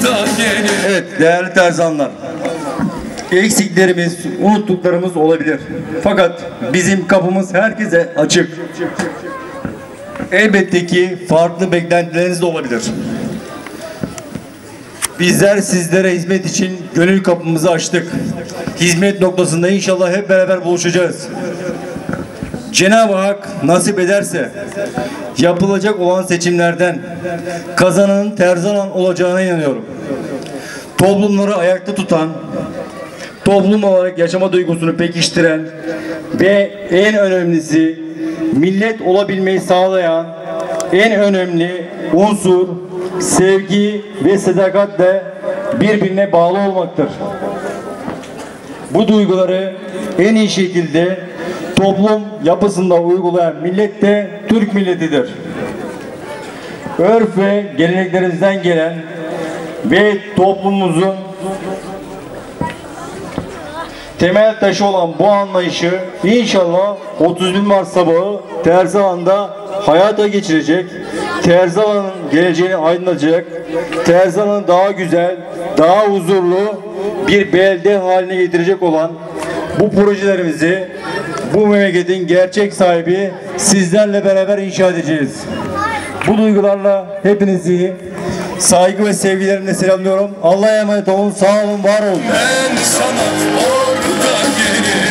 Evet değerli terzanlar, eksiklerimiz, unuttuklarımız olabilir. Fakat bizim kapımız herkese açık. Elbette ki farklı beklentileriniz de olabilir. Bizler sizlere hizmet için gönül kapımızı açtık. Hizmet noktasında inşallah hep beraber buluşacağız. Cenab-ı Hak nasip ederse yapılacak olan seçimlerden kazananın Terzalan olacağına inanıyorum. Toplumları ayakta tutan, toplum olarak yaşama duygusunu pekiştiren ve en önemlisi millet olabilmeyi sağlayan en önemli unsur sevgi ve sadakatle birbirine bağlı olmaktır. Bu duyguları en iyi şekilde toplum yapısında uygulayan millet de Türk milletidir. Örf ve geleneklerimizden gelen ve toplumumuzun temel taşı olan bu anlayışı inşallah 31 Mart sabahı Terzalan'da hayata geçirecek, Terzalan'ın geleceğini aydınlatacak, Terzalan'ı daha güzel, daha huzurlu bir belde haline getirecek olan bu projelerimizi bu memleketin gerçek sahibi sizlerle beraber inşa edeceğiz. Bu duygularla hepinizi saygı ve sevgilerimle selamlıyorum. Allah'a emanet olun, sağ olun, var olun. Ben sana orada geri